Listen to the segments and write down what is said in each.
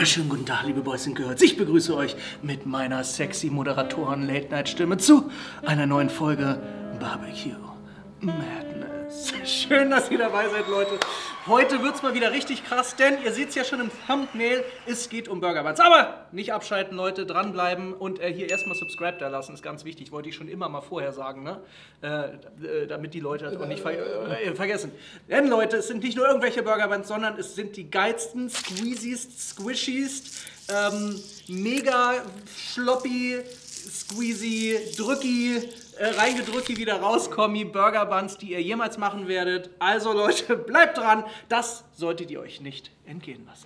Wunderschönen guten Tag, liebe Boys and Girls. Ich begrüße euch mit meiner sexy Moderatoren-Late-Night-Stimme zu einer neuen Folge Barbecue Madness. Schön, dass ihr dabei seid, Leute. Heute wird es mal wieder richtig krass, denn ihr seht es ja schon im Thumbnail, es geht um Burger Buns. Aber nicht abschalten, Leute, dranbleiben und hier erstmal Subscribe da lassen, ist ganz wichtig. Wollte ich schon immer mal vorher sagen, ne? Damit die Leute das auch nicht vergessen. Denn, Leute, es sind nicht nur irgendwelche Burger Buns, sondern es sind die geilsten, squeeziest, squishiest, mega schloppy, squeezy, drücki, reingedrücki, wieder rauskommi Burger Buns, die ihr jemals machen werdet. Also Leute, bleibt dran, das solltet ihr euch nicht entgehen lassen.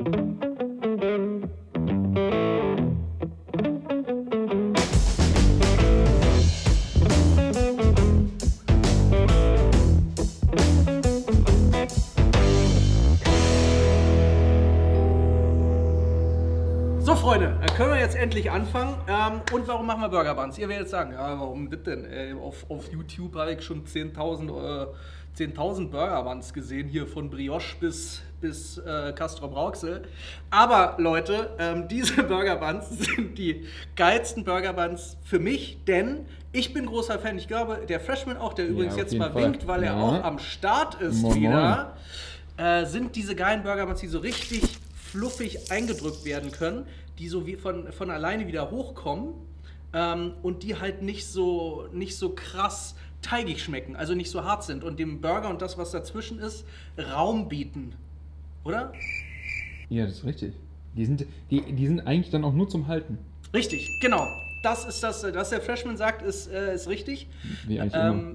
So Freunde, dann können wir jetzt endlich anfangen. Und warum machen wir Burger Buns? Ihr werdet sagen, ja, warum das denn? Auf YouTube habe ich schon 10.000 Burger Buns gesehen, hier von Brioche bis Castrop Rauxel. Aber Leute, diese Burger Buns sind die geilsten Burger Buns für mich, denn ich bin großer Fan. Ich glaube, der Freshman auch, der übrigens jetzt mal winkt, weil er auch am Start ist wieder, sind diese geilen Burger Buns, die so richtig fluffig eingedrückt werden können, die so wie von alleine wieder hochkommen und die halt nicht so krass teigig schmecken, also nicht so hart sind und dem Burger und das, was dazwischen ist, Raum bieten. Oder? Ja, das ist richtig. Die sind eigentlich dann auch nur zum Halten. Richtig, genau. Das ist das, was der Freshman sagt, ist richtig. Wie eigentlich immer.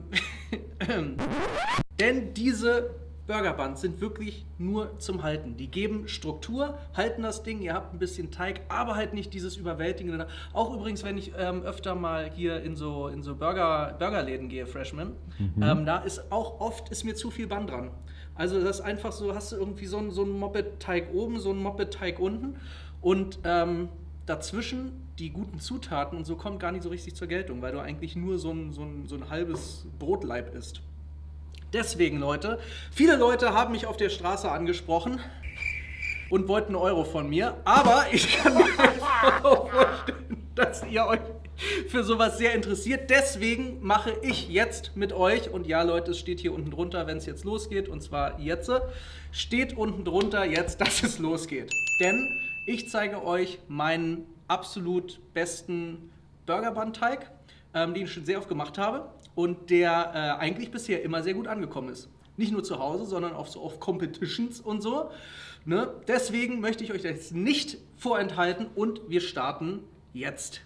Denn diese Burger Buns sind wirklich nur zum Halten. Die geben Struktur, halten das Ding, ihr habt ein bisschen Teig, aber halt nicht dieses Überwältigende. Auch übrigens, wenn ich öfter mal hier in so Burgerläden gehe, Freshman, da ist auch oft mir zu viel Bun dran. Also das ist einfach so, hast du irgendwie so einen Moped-Teig oben, so einen Moped-Teig unten und dazwischen die guten Zutaten und so kommt gar nicht so richtig zur Geltung, weil du eigentlich nur so ein halbes Brotlaib isst. Deswegen, Leute, viele Leute haben mich auf der Straße angesprochen und wollten einen Euro von mir, aber ich kann mir auch vorstellen, dass ihr euch für sowas sehr interessiert. Deswegen mache ich jetzt mit euch, und ja, Leute, es steht hier unten drunter, wenn es jetzt losgeht, und zwar jetzt, steht unten drunter jetzt, dass es losgeht. Denn ich zeige euch meinen absolut besten Burger Bun Teig, den ich schon sehr oft gemacht habe. Und der eigentlich bisher immer sehr gut angekommen ist. Nicht nur zu Hause, sondern auch so auf Competitions und so. Ne? Deswegen möchte ich euch das nicht vorenthalten und wir starten jetzt.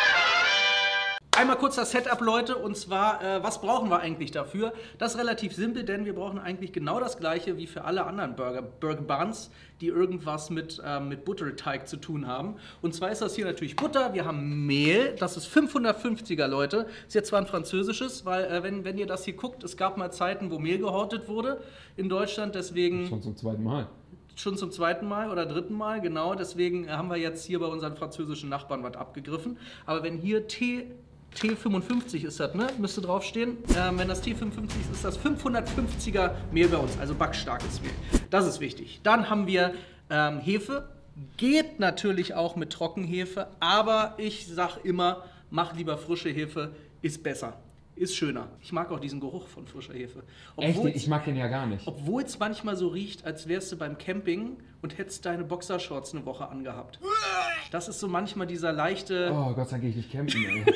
Einmal kurz das Setup, Leute, und zwar, was brauchen wir eigentlich dafür? Das ist relativ simpel, denn wir brauchen eigentlich genau das gleiche wie für alle anderen Burger Buns, die irgendwas mit Butterteig zu tun haben. Und zwar ist das hier natürlich Butter, wir haben Mehl, das ist 550er, Leute. Ist jetzt zwar ein französisches, weil wenn ihr das hier guckt, es gab mal Zeiten, wo Mehl gehortet wurde in Deutschland, deswegen... Schon zum zweiten Mal. Schon zum zweiten Mal oder dritten Mal, genau. Deswegen haben wir jetzt hier bei unseren französischen Nachbarn was abgegriffen. Aber wenn hier T55 ist das, ne? Müsste draufstehen. Wenn das T55 ist, ist das 550er Mehl bei uns, also backstarkes Mehl. Das ist wichtig. Dann haben wir Hefe. Geht natürlich auch mit Trockenhefe, aber ich sag immer, mach lieber frische Hefe, ist besser. Ist schöner. Ich mag auch diesen Geruch von frischer Hefe. Echt? Ich mag den ja gar nicht. Obwohl es manchmal so riecht, als wärst du beim Camping und hättest deine Boxershorts eine Woche angehabt. Das ist so manchmal dieser leichte... Oh Gott sei Dank gehe ich nicht campen, ey.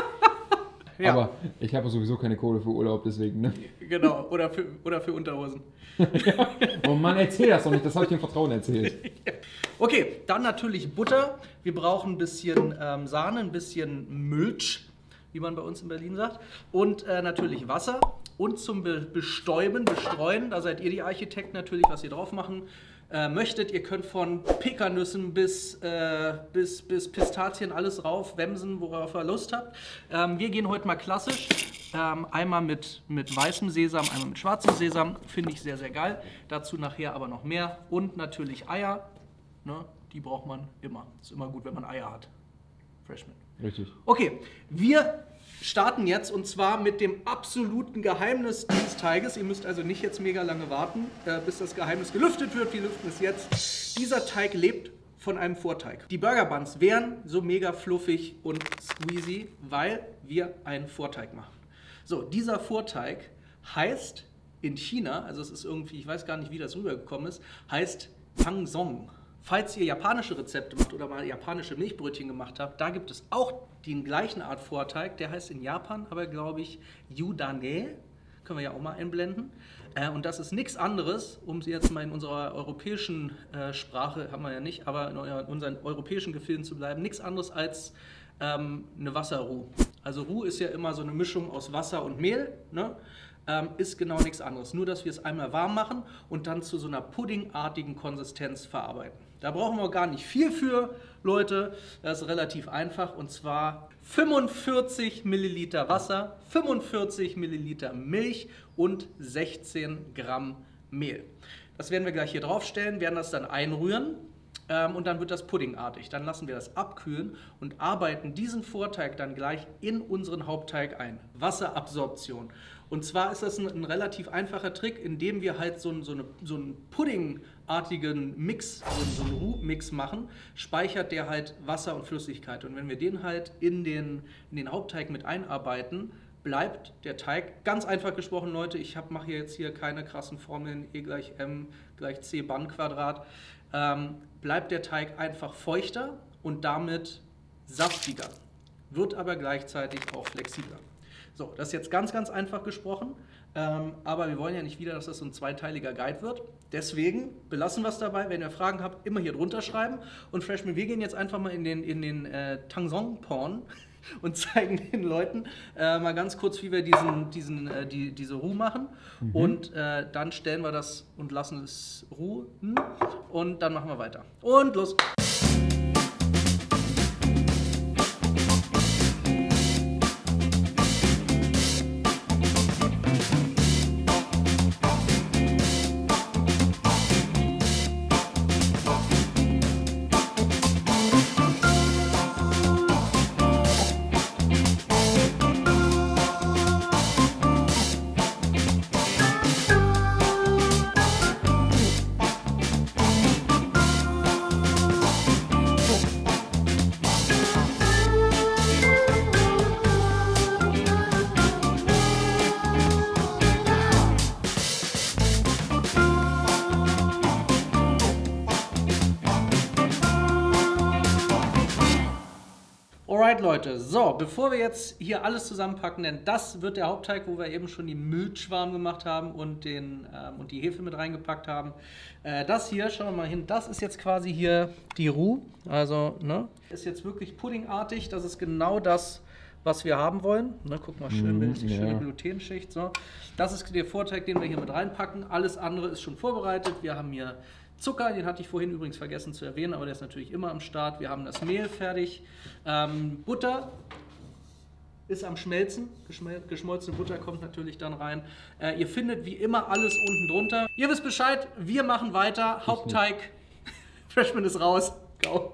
Ja. Aber ich habe sowieso keine Kohle für Urlaub, deswegen, ne? Genau, oder für Unterhosen. Ja. Oh Mann, erzähl das doch nicht, das habe ich dir im Vertrauen erzählt. Okay, dann natürlich Butter. Wir brauchen ein bisschen Sahne, ein bisschen Milch, wie man bei uns in Berlin sagt. Und natürlich Wasser. Und zum Bestreuen, da seid ihr die Architekten natürlich, was ihr drauf machen möchtet. Ihr könnt von Pekannüssen bis Pistazien alles rauf, wemsen, worauf ihr Lust habt. Wir gehen heute mal klassisch. Einmal mit weißem Sesam, einmal mit schwarzem Sesam. Finde ich sehr, sehr geil. Dazu nachher aber noch mehr. Und natürlich Eier. Ne? Die braucht man immer. Ist immer gut, wenn man Eier hat. Freshman. Richtig. Okay, wir starten jetzt und zwar mit dem absoluten Geheimnis dieses Teiges. Ihr müsst also nicht jetzt mega lange warten, bis das Geheimnis gelüftet wird. Wir lüften es jetzt. Dieser Teig lebt von einem Vorteig. Die Burger Buns wären so mega fluffig und squeezy, weil wir einen Vorteig machen. So, dieser Vorteig heißt in China, also es ist irgendwie, ich weiß gar nicht, wie das rübergekommen ist, heißt Tangzong. Falls ihr japanische Rezepte macht oder mal japanische Milchbrötchen gemacht habt, da gibt es auch die gleichen Art Vorteig, der heißt in Japan aber, glaube ich, Yudane. Können wir ja auch mal einblenden. Und das ist nichts anderes, um sie jetzt mal in unserer europäischen Sprache, haben wir ja nicht, aber in unseren europäischen Gefilden zu bleiben, nichts anderes als eine Wasserroux. Also Roux ist ja immer so eine Mischung aus Wasser und Mehl, ne? Ist genau nichts anderes. Nur, dass wir es einmal warm machen und dann zu so einer puddingartigen Konsistenz verarbeiten. Da brauchen wir gar nicht viel für, Leute. Das ist relativ einfach und zwar 45 Milliliter Wasser, 45 Milliliter Milch und 16 Gramm Mehl. Das werden wir gleich hier draufstellen, werden das dann einrühren und dann wird das puddingartig. Dann lassen wir das abkühlen und arbeiten diesen Vorteig dann gleich in unseren Hauptteig ein. Wasserabsorption. Und zwar ist das ein relativ einfacher Trick, indem wir halt so einen puddingartigen Mix, so einen Roux-Mix machen, speichert der halt Wasser und Flüssigkeit. Und wenn wir den halt in den Hauptteig mit einarbeiten, bleibt der Teig, ganz einfach gesprochen, Leute, ich mache jetzt hier keine krassen Formeln, E = M = C Band-Quadrat, bleibt der Teig einfach feuchter und damit saftiger, wird aber gleichzeitig auch flexibler. So, das ist jetzt ganz, ganz einfach gesprochen, aber wir wollen ja nicht wieder, dass das so ein zweiteiliger Guide wird. Deswegen belassen wir es dabei. Wenn ihr Fragen habt, immer hier drunter schreiben. Und Freshman, wir gehen jetzt einfach mal in den Tangzong-Porn und zeigen den Leuten mal ganz kurz, wie wir diese Roux machen. Und dann stellen wir das und lassen es ruhen und dann machen wir weiter. Und los! Alright Leute, so, bevor wir jetzt hier alles zusammenpacken, denn das wird der Hauptteig, wo wir eben schon die Milch warm gemacht haben und die Hefe mit reingepackt haben. Das hier, schauen wir mal hin, das ist jetzt quasi hier die Roux, also ne, ist jetzt wirklich puddingartig, das ist genau das, was wir haben wollen. Ne, guck mal, schön schöne Glutenschicht. So. Das ist der Vorteig, den wir hier mit reinpacken, alles andere ist schon vorbereitet. Wir haben hier Zucker, den hatte ich vorhin übrigens vergessen zu erwähnen, aber der ist natürlich immer am Start. Wir haben das Mehl fertig. Butter ist am Schmelzen. Geschmolzene Butter kommt natürlich dann rein. Ihr findet wie immer alles unten drunter. Ihr wisst Bescheid, wir machen weiter. Hauptteig, Freshman ist raus. Go!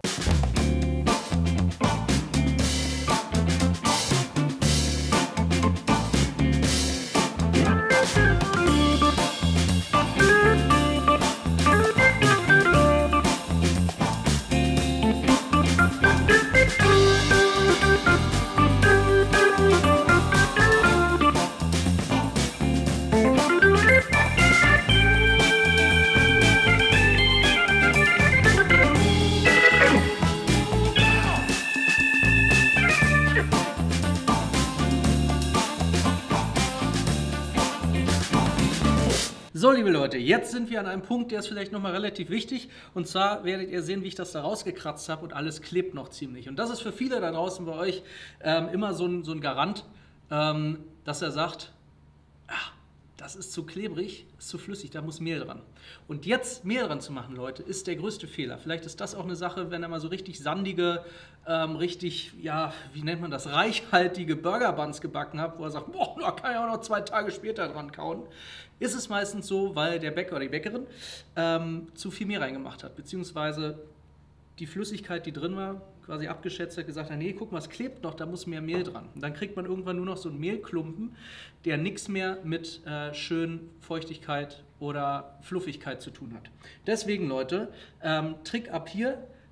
So, liebe Leute, jetzt sind wir an einem Punkt, der ist vielleicht nochmal relativ wichtig. Und zwar werdet ihr sehen, wie ich das da rausgekratzt habe und alles klebt noch ziemlich. Und das ist für viele da draußen bei euch immer so ein Garant, dass er sagt, das ist zu klebrig, ist zu flüssig, da muss Mehl dran. Und jetzt Mehl dran zu machen, Leute, ist der größte Fehler. Vielleicht ist das auch eine Sache, wenn er mal so richtig sandige, richtig, ja, wie nennt man das, reichhaltige Burger Buns gebacken hat, wo er sagt, boah, da kann ich auch noch 2 Tage später dran kauen. Ist es meistens so, weil der Bäcker oder die Bäckerin zu viel Mehl reingemacht hat, beziehungsweise die Flüssigkeit, die drin war, quasi abgeschätzt hat, gesagt hat, nee, guck mal, es klebt noch, da muss mehr Mehl dran. Und dann kriegt man irgendwann nur noch so einen Mehlklumpen, der nichts mehr mit schön Feuchtigkeit oder Fluffigkeit zu tun hat. Deswegen, Leute, Trick ab hier,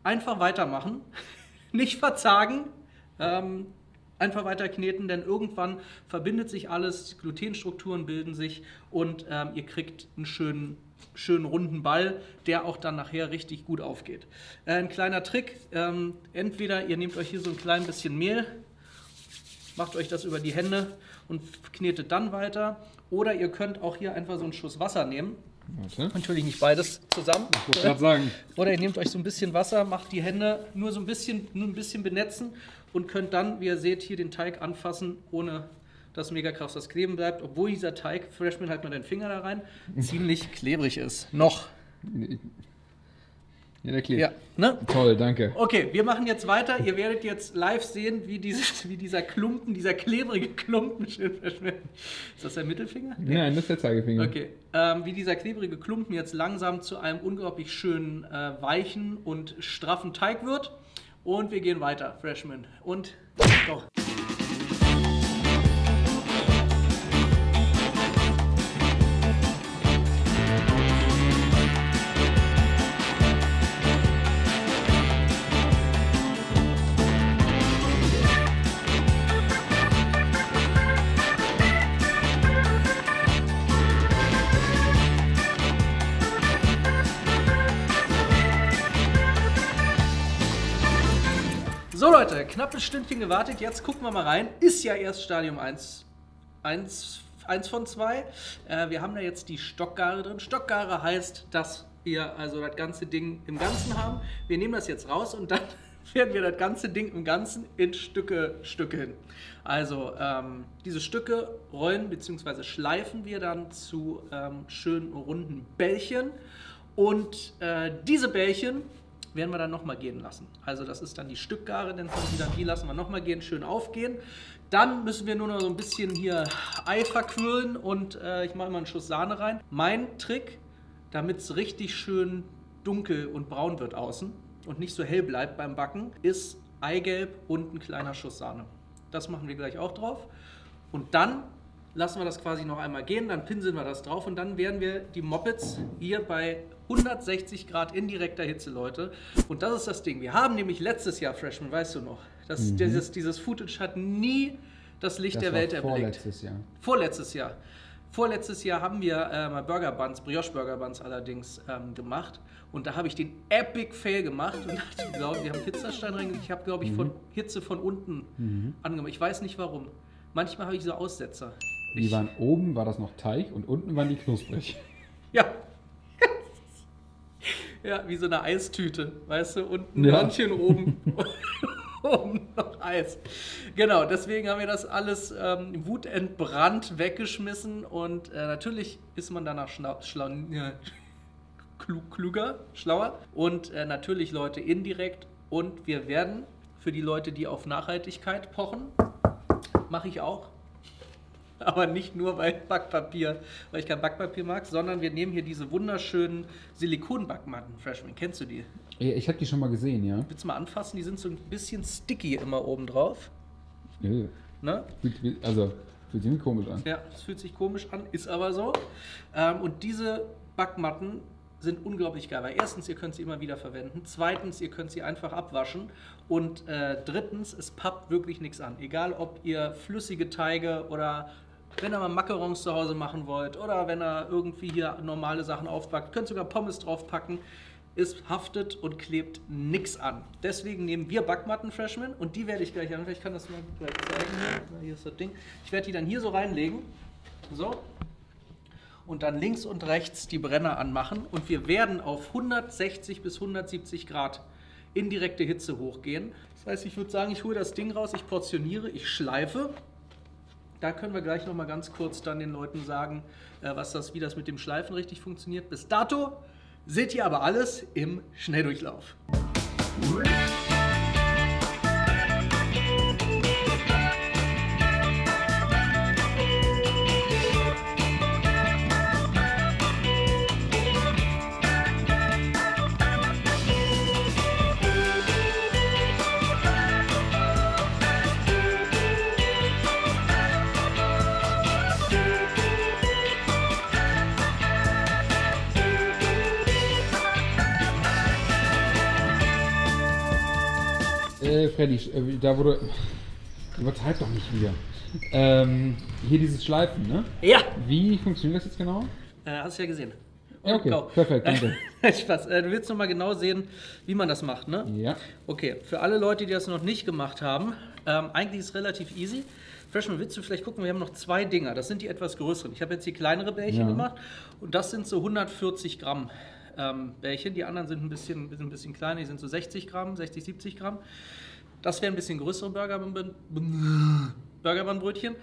einfach weitermachen, nicht verzagen, einfach weiter kneten, denn irgendwann verbindet sich alles, Glutenstrukturen bilden sich und ihr kriegt einen schönen runden Ball, der auch dann nachher richtig gut aufgeht. Ein kleiner Trick, entweder ihr nehmt euch hier so ein klein bisschen Mehl, macht euch das über die Hände und knetet dann weiter, oder ihr könnt auch hier einfach so einen Schuss Wasser nehmen. Warte. Natürlich nicht beides zusammen. Ich wollte gerade sagen. Oder ihr nehmt euch so ein bisschen Wasser, macht die Hände nur ein bisschen benetzen und könnt dann, wie ihr seht, hier den Teig anfassen, ohne dass mega krass das Kleben bleibt, obwohl dieser Teig, Freshman, halt mal den Finger da rein, ziemlich klebrig ist. Noch. Ja, der klebt. Ja, ne? Toll, danke. Okay, wir machen jetzt weiter. Ihr werdet jetzt live sehen, wie dieser Klumpen, dieser klebrige Klumpen, schön verschwindet. Ist das der Mittelfinger? Nein, das ist der Zeigefinger. Okay, wie dieser klebrige Klumpen jetzt langsam zu einem unglaublich schönen, weichen und straffen Teig wird. Und wir gehen weiter, Freshman. Und go. So Leute, knappes Stündchen gewartet, jetzt gucken wir mal rein. Ist ja erst Stadium 1 von 2. Wir haben da jetzt die Stockgare drin. Stockgare heißt, dass wir also das ganze Ding im Ganzen haben. Wir nehmen das jetzt raus und dann werden wir das ganze Ding im Ganzen in Stücke hin. Also diese Stücke rollen bzw. schleifen wir dann zu schönen runden Bällchen. Und diese Bällchen werden wir dann nochmal gehen lassen. Also das ist dann die Stückgare, die lassen wir nochmal gehen, schön aufgehen. Dann müssen wir nur noch so ein bisschen hier Ei verquirlen und ich mache mal einen Schuss Sahne rein. Mein Trick, damit es richtig schön dunkel und braun wird außen und nicht so hell bleibt beim Backen, ist Eigelb und ein kleiner Schuss Sahne. Das machen wir gleich auch drauf. Und dann lassen wir das quasi noch einmal gehen, dann pinseln wir das drauf und dann werden wir die Moppets hier bei 160 Grad indirekter Hitze, Leute. Und das ist das Ding. Wir haben nämlich letztes Jahr, Freshman, weißt du noch, dieses Footage hat nie das Licht der Welt erblickt. Vorletztes Jahr. Vorletztes Jahr haben wir mal Burger Buns, Brioche Burger Buns allerdings gemacht. Und da habe ich den Epic Fail gemacht. Und wir haben Pizzastein reingelegt. Ich habe, glaube ich, von Hitze von unten angemacht. Ich weiß nicht warum. Manchmal habe ich so Aussetzer. Die waren oben, war das noch Teig und unten waren die knusprig. Ja. Ja, wie so eine Eistüte, weißt du, unten ein Hörnchen, oben noch Eis. Genau, deswegen haben wir das alles wutentbrannt weggeschmissen und natürlich ist man danach schlauer und natürlich, Leute, indirekt. Und wir werden für die Leute, die auf Nachhaltigkeit pochen, mache ich auch. Aber nicht nur weil ich kein Backpapier mag, sondern wir nehmen hier diese wunderschönen Silikonbackmatten. Freshman, kennst du die? Ich habe die schon mal gesehen, ja. Willst du mal anfassen? Die sind so ein bisschen sticky immer oben drauf. Ja. Ne? Fühlt sich komisch an. Ja, es fühlt sich komisch an, ist aber so. Und diese Backmatten sind unglaublich geil, weil erstens, ihr könnt sie immer wieder verwenden, zweitens, ihr könnt sie einfach abwaschen und drittens, es pappt wirklich nichts an. Egal, ob ihr flüssige Teige oder wenn ihr mal Macarons zu Hause machen wollt oder wenn ihr irgendwie hier normale Sachen aufbackt, könnt sogar Pommes draufpacken, es haftet und klebt nichts an. Deswegen nehmen wir Backmatten, Freshman, und die werde ich gleich an. Ich kann das mal gleich zeigen. Hier ist das Ding. Ich werde die dann hier so reinlegen. So. Und dann links und rechts die Brenner anmachen und wir werden auf 160 bis 170 Grad indirekte Hitze hochgehen. Das heißt, ich würde sagen, ich hole das Ding raus, ich portioniere, ich schleife. Da können wir gleich noch mal ganz kurz dann den Leuten sagen, wie das mit dem Schleifen richtig funktioniert. Bis dato seht ihr aber alles im Schnelldurchlauf. Freddy, da wurde... Übertreib doch nicht wieder. Hier dieses Schleifen, ne? Ja! Wie funktioniert das jetzt genau? Hast du ja gesehen. Ja, okay, Go. perfekt, danke. Spaß. Du willst noch mal genau sehen, wie man das macht, ne? Ja. Okay, für alle Leute, die das noch nicht gemacht haben, eigentlich ist es relativ easy. Freshman, willst du vielleicht gucken, wir haben noch 2 Dinger, das sind die etwas größeren. Ich habe jetzt hier kleinere Bällchen gemacht und das sind so 140 Gramm Bällchen. Die anderen sind ein bisschen kleiner, die sind so 60 Gramm, 60, 70 Gramm. Das wäre ein bisschen größere Burgerbandbrötchen.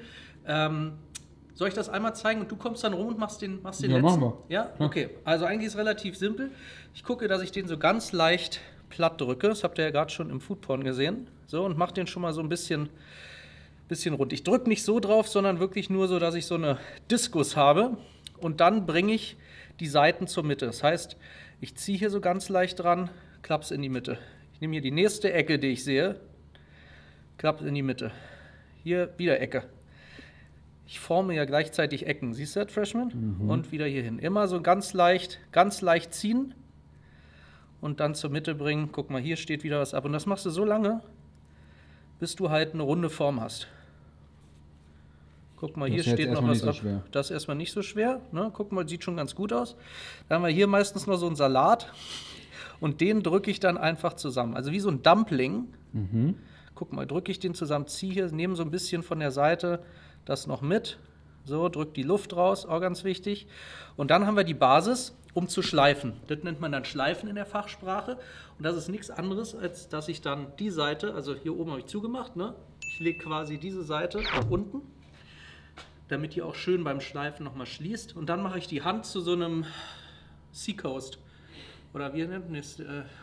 Soll ich das einmal zeigen und du kommst dann rum und machst den letzten? Machen wir. Ja? Okay. Also eigentlich ist es relativ simpel. Ich gucke, dass ich den so ganz leicht platt drücke. Das habt ihr ja gerade schon im Foodporn gesehen. So, und mache den schon mal so ein bisschen rund. Ich drücke nicht so drauf, sondern wirklich nur so, dass ich so eine Diskus habe. Und dann bringe ich die Seiten zur Mitte. Das heißt, ich ziehe hier so ganz leicht dran, klapp's in die Mitte. Ich nehme hier die nächste Ecke, die ich sehe, klapp's in die Mitte. Hier wieder Ecke. Ich forme ja gleichzeitig Ecken. Siehst du das, Freshman? Und wieder hier hin. Immer so ganz leicht ziehen und dann zur Mitte bringen. Guck mal, hier steht wieder was ab. Und das machst du so lange, bis du halt eine runde Form hast. Guck mal, hier steht noch was ab. Das ist erstmal nicht so schwer. Ne? Guck mal, sieht schon ganz gut aus. Dann haben wir hier meistens noch so einen Salat. Und den drücke ich dann einfach zusammen. Also wie so ein Dumpling. Guck mal, drücke ich den zusammen, ziehe hier, nehme so ein bisschen von der Seite das noch mit. So, drückt die Luft raus, auch ganz wichtig. Und dann haben wir die Basis, um zu schleifen. Das nennt man dann Schleifen in der Fachsprache. Und das ist nichts anderes, als dass ich dann die Seite, also hier oben habe ich zugemacht, ne? Ich lege quasi diese Seite nach unten, damit die auch schön beim Schleifen nochmal schließt. Und dann mache ich die Hand zu so einem Seacoast. Oder wie nennt man es?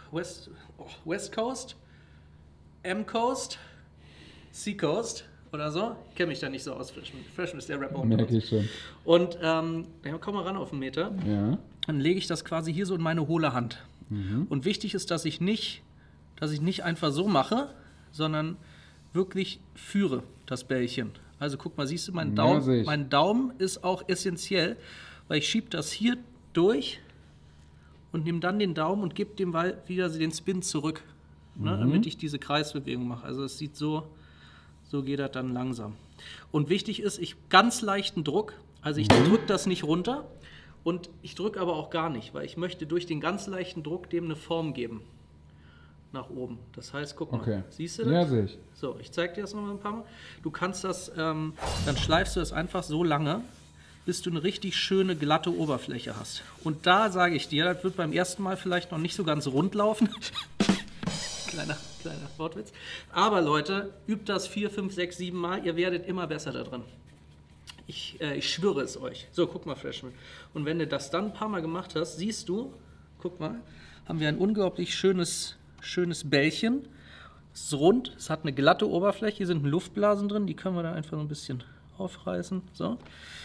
West Coast, M-Coast, Seacoast. Oder so. Ich kenne mich da nicht so aus. Freshman ist der Rapper unter uns. Schon. Und ja, komm mal ran auf den Meter. Ja. Dann lege ich das quasi hier so in meine hohle Hand. Und wichtig ist, dass ich nicht einfach so mache, sondern wirklich führe das Bällchen. Also guck mal, siehst du meinen Daumen? Mein Daumen ist auch essentiell, weil ich schiebe das hier durch und nehme dann den Daumen und gebe dem wieder den Spin zurück, ne, damit ich diese Kreisbewegung mache. Also es sieht so geht das dann langsam. Und wichtig ist, ganz leichten Druck, also ich drücke das nicht runter und ich drücke aber auch gar nicht, weil ich möchte durch den ganz leichten Druck dem eine Form geben. Nach oben. Das heißt, guck mal, siehst du das? Ja, sehe ich. So, ich zeige dir das noch mal ein paar Mal. Du kannst das, dann schleifst du das einfach so lange, bis du eine richtig schöne, glatte Oberfläche hast. Und da sage ich dir, das wird beim ersten Mal vielleicht noch nicht so ganz rund laufen. Kleiner Wortwitz. Aber Leute, übt das 4, 5, 6, 7 Mal. Ihr werdet immer besser da drin. Ich schwöre es euch. So, guck mal, Freshman. Und wenn du das dann ein paar Mal gemacht hast, siehst du, guck mal, haben wir ein unglaublich schönes Bällchen. Es ist rund, es hat eine glatte Oberfläche. Hier sind Luftblasen drin, die können wir dann einfach so ein bisschen aufreißen. So.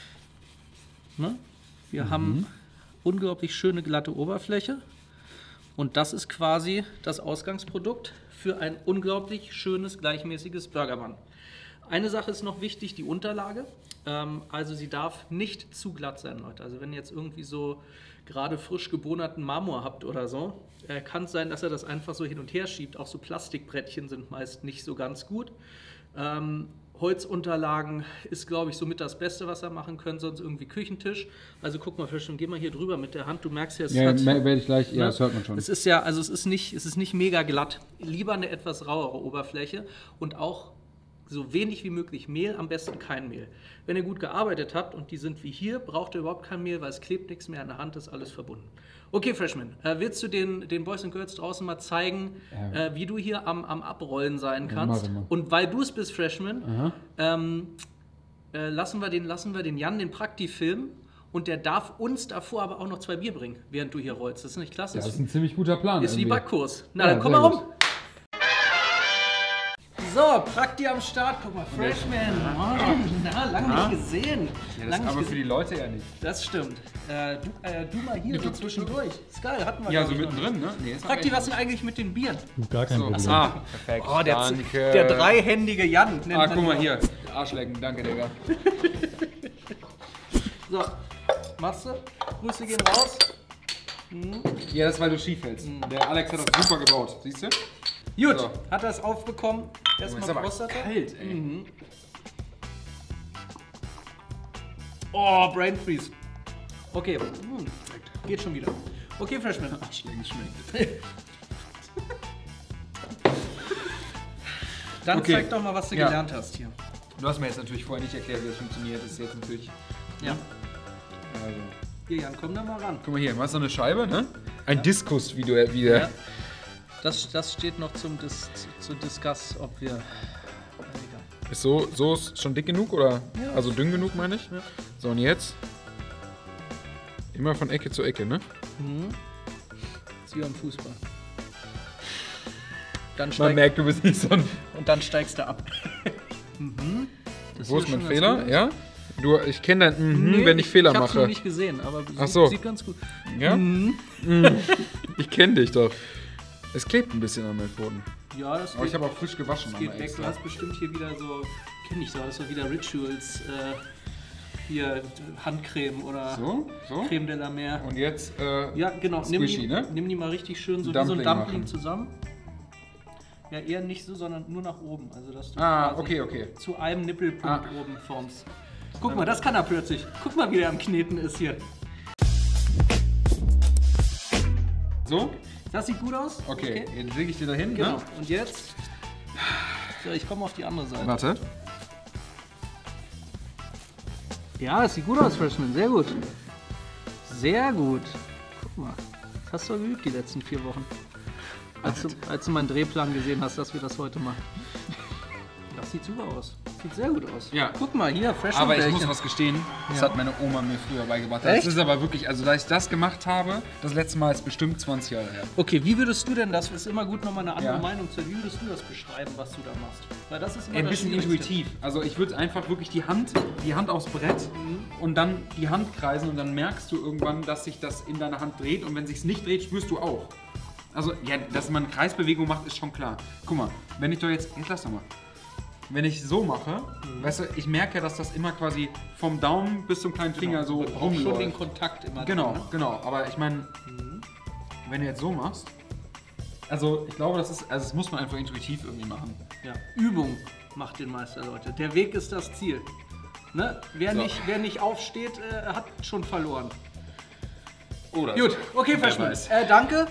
Ne? Wir haben unglaublich schöne glatte Oberfläche. Und das ist quasi das Ausgangsprodukt für ein unglaublich schönes, gleichmäßiges Burgerband. Eine Sache ist noch wichtig, die Unterlage. Also sie darf nicht zu glatt sein, Leute. Also wenn ihr jetzt irgendwie so gerade frisch gebohnerten Marmor habt oder so, kann es sein, dass er das einfach so hin und her schiebt. Auch so Plastikbrettchen sind meist nicht so ganz gut. Holzunterlagen ist, glaube ich, somit das Beste, was ihr machen könnt, sonst irgendwie Küchentisch. Also guck mal, geh mal hier drüber mit der Hand, du merkst ja, werde ich gleich, ja, das hört man schon. Es ist ja, also es ist nicht mega glatt. Lieber eine etwas rauere Oberfläche und auch so wenig wie möglich Mehl, am besten kein Mehl. Wenn ihr gut gearbeitet habt und die sind wie hier, braucht ihr überhaupt kein Mehl, weil es klebt nichts mehr an der Hand, ist alles verbunden. Okay, Freshman, willst du den Boys and Girls draußen mal zeigen, wie du hier am Abrollen sein kannst? Ja, und weil du es bist, Freshman, lassen wir den Jan, den Prakti filmen. Und der darf uns davor aber auch noch 2 Bier bringen, während du hier rollst. Das ist nicht klasse. Ja, das ist ein ziemlich guter Plan. Ist wie Backkurs. Na, dann komm mal rum. So, Prakti am Start. Guck mal, Freshman. Na, lange nicht gesehen. Ja, das ist aber für die Leute ja nicht. Das stimmt. Du mal hier so zwischendurch. Ist geil, hatten wir ja, so mittendrin, ne? Nee, Prakti, was denn eigentlich mit den Bieren? Gar kein Problem. Perfekt. Oh, der dreihändige Jan. Guck mal hier. Arschlecken, danke, Digga. So, machst du? Grüße gehen raus. Ja, das ist, weil du schief hältst. Der Alex hat das super gebaut, siehst du? Gut, So. hat er es aufbekommen. Ist Erstmal aber Prostata. kalt, ey. Mhm. Oh, Brain Freeze. Okay, geht schon wieder. Okay, Freshman. Schlecht schmeckt. Dann Okay. zeig doch mal, was du Ja. gelernt hast hier. Du hast mir jetzt natürlich vorher nicht erklärt, wie das funktioniert. Das ist jetzt natürlich... Ja. Also. Hier, Jan, komm da mal ran. Guck mal hier, was ist so eine Scheibe, ne? Ein Diskus, wie du Ja. wieder... Das steht noch zu Discuss, ob wir... Ist so ist schon dick genug, oder? Ja. Also dünn genug, meine ich? Ja. So, und jetzt? Immer von Ecke zu Ecke, ne? Mhm. Das ist wie beim Fußball. Dann Man merkt, du bist nicht so ein... und dann steigst du ab. Mhm. Das Wo sieht ist mein schon ganz Fehler? gut aus. Ja? Ich kenne dein Nee, wenn ich Fehler ich hab's noch mache. nicht gesehen, aber Ach so. sieht ganz gut. Ja? Mhm. Ich kenne dich doch. Es klebt ein bisschen an meinen Pfoten. Ja, das Aber ich habe auch frisch gewaschen. das geht Mama, weg. extra. Du hast bestimmt hier wieder so, kenn ich so, das ist so wieder Rituals, hier Handcreme oder So? Creme de la Mer. Und jetzt, Ja, genau. Squishy, ne? Nimm die mal richtig schön so wie so Dumpling ein Dumpling machen. zusammen. Ja, eher nicht so, sondern nur nach oben. Also, dass du quasi okay. zu einem Nippelpunkt oben formst. Guck mal, das kann er plötzlich. Guck mal, wie der am Kneten ist hier. So? Das sieht gut aus. Okay, jetzt lege ich dir da hin, Genau. ne? Und jetzt? So, ich komme auf die andere Seite. Warte. Ja, das sieht gut aus, Freshman. Sehr gut. Sehr gut. Guck mal. Das hast du geübt die letzten 4 Wochen. Als du meinen Drehplan gesehen hast, dass wir das heute machen. Das sieht super aus. Sieht sehr gut aus. Ja. Guck mal, hier, Freshman. Aber ich muss Bällchen. was gestehen, das Ja. hat meine Oma mir früher beigebracht. Echt? Das ist aber wirklich, also da ich das gemacht habe, das letzte Mal ist bestimmt 20 Jahre her. Okay, wie würdest du denn das, ist immer gut nochmal eine andere Ja. Meinung zu, wie würdest du das beschreiben, was du da machst? Weil das ist immer Ein das bisschen Schwierigste. intuitiv. Also ich würde einfach wirklich die Hand aufs Brett und dann die Hand kreisen und dann merkst du irgendwann, dass sich das in deiner Hand dreht und wenn sich es nicht dreht, spürst du auch. Also ja, dass man Kreisbewegung macht, ist schon klar. Guck mal, wenn ich doch jetzt lass doch mal. Wenn ich so mache, weißt du, ich merke, dass das immer quasi vom Daumen bis zum kleinen Finger so Man braucht schon den rumläuft. Kontakt immer. Genau, drin, ne? genau. Aber ich meine, wenn du jetzt so machst, also ich glaube, das muss man einfach intuitiv irgendwie machen. Ja. Übung macht den Meister, Leute. Der Weg ist das Ziel. Ne? Wer nicht aufsteht, hat schon verloren. Oder Gut, okay, Freshman. weiß. Danke.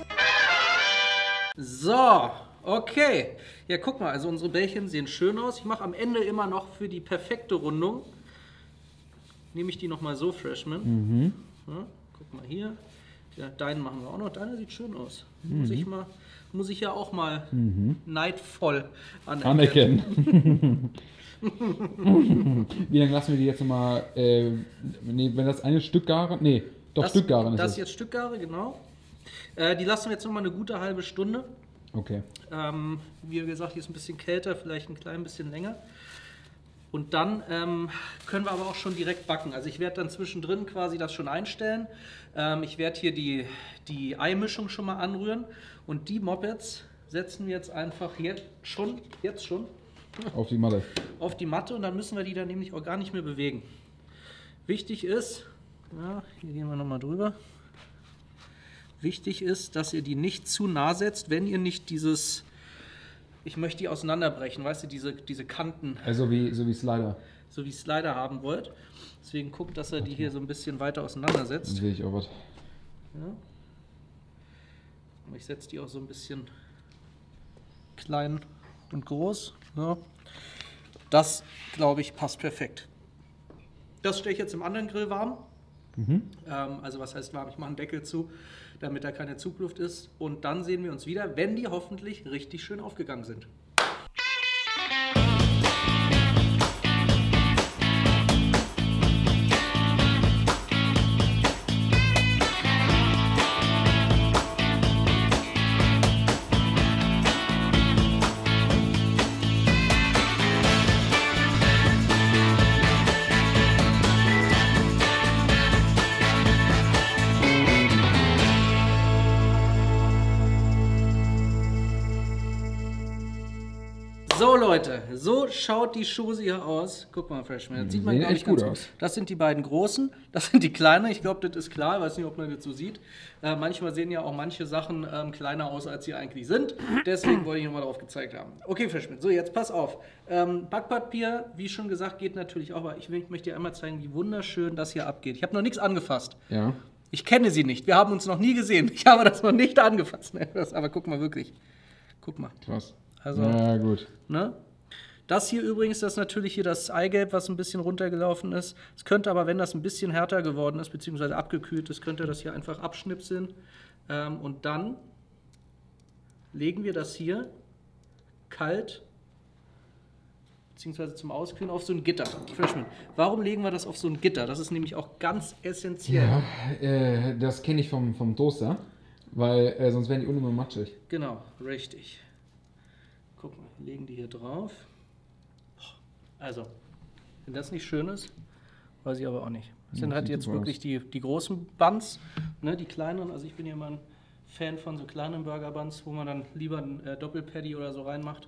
So, okay. Ja, guck mal, also unsere Bällchen sehen schön aus. Ich mache am Ende immer noch für die perfekte Rundung. Nehme ich die nochmal so, Freshman. Ja, guck mal hier. Ja, deinen machen wir auch noch. Deiner sieht schön aus. Muss ich ja auch mal neidvoll anerkennen. Wie lange lassen wir die jetzt nochmal, wenn das eine Stückgare, Stückgaren ist Das es. jetzt Stückgare, genau. Die lassen wir jetzt nochmal eine gute halbe Stunde. Okay. Wie gesagt, die ist ein bisschen kälter, vielleicht ein klein bisschen länger. Und dann können wir aber auch schon direkt backen. Also ich werde dann zwischendrin quasi das schon einstellen. Ich werde hier die Eimischung schon mal anrühren. Und die Mopeds setzen wir jetzt einfach jetzt schon Auf die Matte. auf die Matte. Und dann müssen wir die dann nämlich auch gar nicht mehr bewegen. Wichtig ist, ja, hier gehen wir nochmal drüber. Wichtig ist, dass ihr die nicht zu nah setzt, wenn ihr nicht dieses, ich möchte die auseinanderbrechen, weißt du, diese Kanten, Also wie Slider. so wie Slider haben wollt. Deswegen guckt, dass ihr die hier so ein bisschen weiter auseinandersetzt. Dann sehe ich auch was. Ja. Ich setze die auch so ein bisschen klein und groß. Ja. Das, glaube ich, passt perfekt. Das stelle ich jetzt im anderen Grill warm. Also was heißt warm? Ich mache einen Deckel zu, damit da keine Zugluft ist. Und dann sehen wir uns wieder, wenn die hoffentlich richtig schön aufgegangen sind. So Leute, so schaut die Chose hier aus. Guck mal, Freshman, das sieht man echt gut aus. Das sind die beiden großen, das sind die kleinen. Ich glaube, das ist klar, ich weiß nicht, ob man das so sieht. Manchmal sehen ja auch manche Sachen kleiner aus, als sie eigentlich sind. Deswegen wollte ich nochmal darauf gezeigt haben. Okay, Freshman, so jetzt pass auf. Backpapier, wie schon gesagt, geht natürlich auch, aber ich möchte dir einmal zeigen, wie wunderschön das hier abgeht. Ich habe noch nichts angefasst. Ja. Ich kenne sie nicht, wir haben uns noch nie gesehen. Ich habe das noch nicht angefasst. Aber guck mal wirklich. Guck mal. Krass. Also, ja, gut. Ne? Das hier übrigens, das ist natürlich hier das Eigelb, was ein bisschen runtergelaufen ist. Es könnte aber, wenn das ein bisschen härter geworden ist, beziehungsweise abgekühlt ist, könnte das hier einfach abschnipseln. Und dann legen wir das hier kalt, beziehungsweise zum Auskühlen, auf so ein Gitter. Freshman, warum legen wir das auf so ein Gitter? Das ist nämlich auch ganz essentiell. Ja, das kenne ich vom Toaster, weil sonst wären die unten immer matschig. Genau, richtig. Guck mal, wir legen die hier drauf. Also, wenn das nicht schön ist, weiß ich aber auch nicht. Das sind halt jetzt wirklich die großen Buns, ne, die kleineren. Also ich bin ja immer ein Fan von so kleinen Burger Buns, wo man dann lieber ein Doppelpatty oder so reinmacht.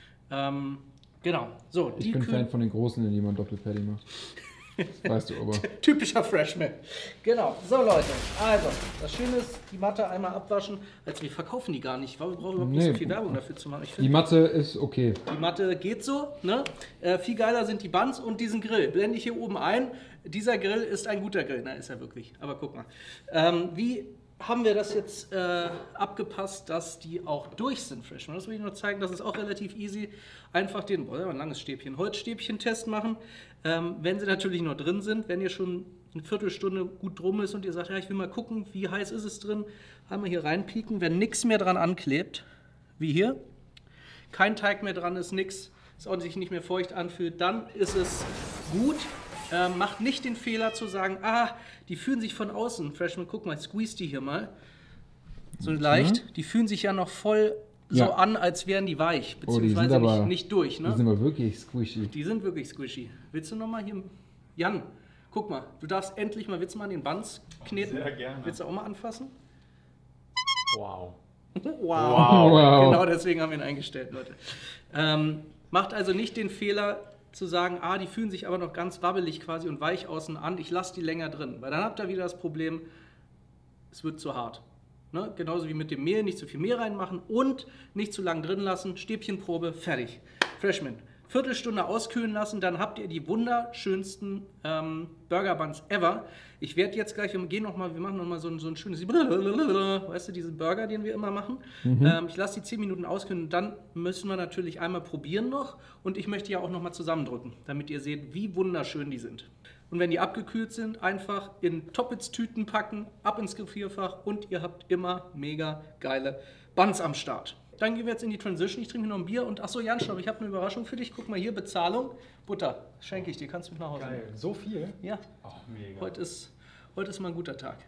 Genau. So, ich bin Fan von den großen, in die man Doppelpatty macht. Das weißt du aber. Typischer Freshman. Genau. So Leute, also, das Schöne ist, die Matte einmal abwaschen. Also wir verkaufen die gar nicht. Wir brauchen überhaupt nicht so viel Werbung dafür zu machen. Die Matte ist okay. Die Matte geht so. Ne? Viel geiler sind die Buns und diesen Grill. Blende ich hier oben ein. Dieser Grill ist ein guter Grill. Na, ist er wirklich. Aber guck mal. Wie haben wir das jetzt abgepasst, dass die auch durch sind, Freshman? Das will ich noch zeigen. Das ist auch relativ easy. Einfach den, ein langes Stäbchen, Holzstäbchen-Test machen. Wenn sie natürlich noch drin sind, wenn ihr schon eine Viertelstunde gut drum ist und ihr sagt, ja, ich will mal gucken, wie heiß ist es drin, einmal hier reinpieken. Wenn nichts mehr dran anklebt, wie hier, kein Teig mehr dran ist, nichts, es auch sich nicht mehr feucht anfühlt, dann ist es gut. Macht nicht den Fehler zu sagen, die fühlen sich von außen, Freshman, guck mal, squeeze die hier mal, so leicht, die fühlen sich ja noch voll so an, als wären die weich, beziehungsweise nicht durch. Ne? Die sind aber wirklich squishy. Die sind wirklich squishy. Willst du nochmal hier, Jan, guck mal, du darfst endlich mal, willst du mal an den Buns kneten? Sehr gerne. Willst du auch mal anfassen? Wow. Wow. Genau deswegen haben wir ihn eingestellt, Leute. Macht also nicht den Fehler zu sagen, die fühlen sich aber noch ganz wabbelig quasi und weich außen an, ich lasse die länger drin. Weil dann habt ihr wieder das Problem, es wird zu hart. Ne? Genauso wie mit dem Mehl, nicht zu viel Mehl reinmachen und nicht zu lang drin lassen, Stäbchenprobe, fertig. Freshman, Viertelstunde auskühlen lassen, dann habt ihr die wunderschönsten Burger Buns ever. Ich werde jetzt gleich, wir machen nochmal so ein schönes, weißt du, diesen Burger, den wir immer machen. Ich lasse die 10 Minuten auskühlen und dann müssen wir natürlich einmal probieren noch und ich möchte ja auch nochmal zusammendrücken, damit ihr seht, wie wunderschön die sind. Und wenn die abgekühlt sind, einfach in Toppets-Tüten packen, ab ins Gefrierfach und ihr habt immer mega geile Buns am Start. Dann gehen wir jetzt in die Transition. Ich trinke noch ein Bier und achso, Jan, ich habe eine Überraschung für dich. Guck mal hier, Bezahlung. Butter, schenke ich dir, kannst du mit nach Hause nehmen. Geil, so viel? Ja. Oh, mega. Heute ist mal ein guter Tag.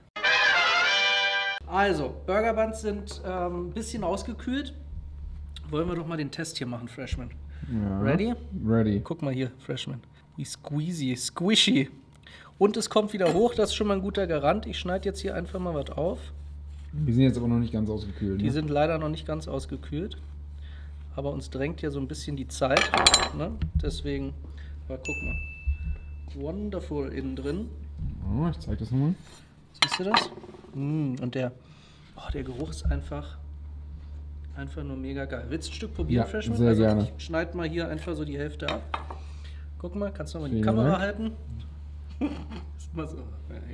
Also, Burger Buns sind ein bisschen ausgekühlt. Wollen wir doch mal den Test hier machen, Freshman. Ja. Ready? Ready. Guck mal hier, Freshman. Wie squishy. Und es kommt wieder hoch, das ist schon mal ein guter Garant. Ich schneide jetzt hier einfach mal was auf. Die sind jetzt aber noch nicht ganz ausgekühlt. Die ne? sind leider noch nicht ganz ausgekühlt. Aber uns drängt ja so ein bisschen die Zeit. Ne? Deswegen, aber guck mal. Wonderful innen drin. Oh, ich zeig das nochmal. Siehst du das? Und der Geruch ist einfach nur mega geil. Willst du ein Stück probieren, Ja, Freshman? sehr gerne. Ich schneide mal hier einfach so die Hälfte ab. Guck mal, kannst du noch mal die Kamera halten? Ist mal so. Ja, hier.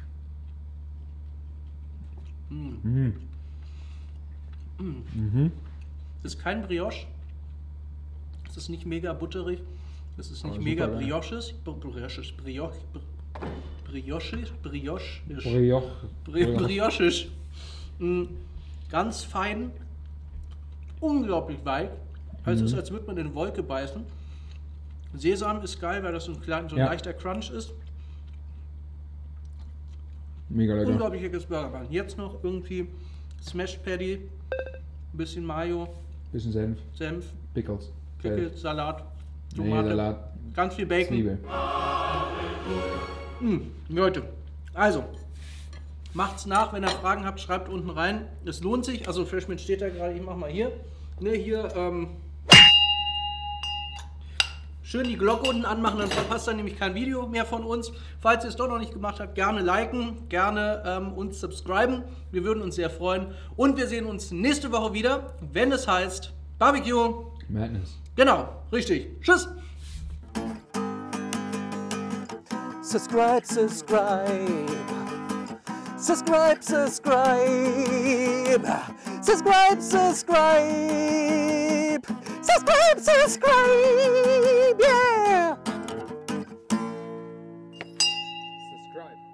Ist kein Brioche. Es ist nicht mega butterig. Es ist nicht mega brioches. Briochisch. Ganz fein. Unglaublich weich. Also es ist, als würde man in eine Wolke beißen. Sesam ist geil, weil das so ein leichter Crunch ist. Mega lecker. Unglaublich leckeres Burger Bun. Jetzt noch irgendwie Smashed Patty, ein bisschen Mayo, Bisschen Senf. Pickles. Salat, Tomate, Salat. ganz viel Bacon. Zwiebel. Leute, also, macht's nach, wenn ihr Fragen habt, schreibt unten rein. Es lohnt sich, also Freshman steht da gerade, ich mach mal hier. Ne, hier, Schön die Glocke unten anmachen, dann verpasst ihr nämlich kein Video mehr von uns. Falls ihr es doch noch nicht gemacht habt, gerne liken, gerne uns subscriben. Wir würden uns sehr freuen. Und wir sehen uns nächste Woche wieder, wenn es heißt Barbecue Madness. Genau, richtig. Tschüss. Subscribe, subscribe. Subscribe, subscribe. Subscribe, subscribe. Subscribe, subscribe. Yeah. Subscribe.